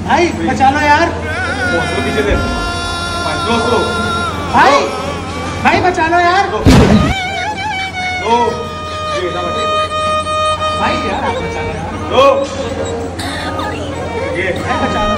भाई बचा लो यार। पीछे से भाई भाई बचा लो यार। भाई यार आप बचा लो यार। ये बचा लो।